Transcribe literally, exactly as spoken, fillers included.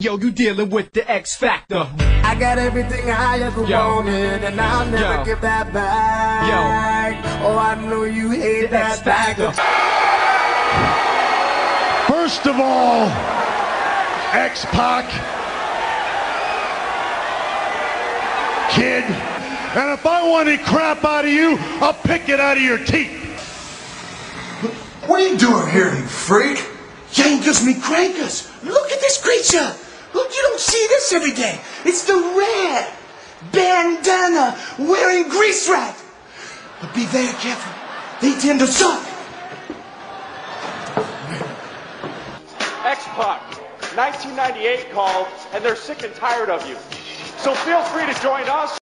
Yo, you dealing with the X Factor. I got everything I ever Yo. wanted, and I'll never Yo. give that back. Yo. Oh, I know you hate The that X Factor. First of all, X-pac, kid, and if I want any crap out of you, I'll pick it out of your teeth. What are you doing here, you freak? Yankus me crankers. Look at this creature. Look, you don't see this every day. It's the red bandana wearing grease rat. But be very careful. They tend to suck. X-pac, nineteen ninety-eight called, and they're sick and tired of you. So feel free to join us.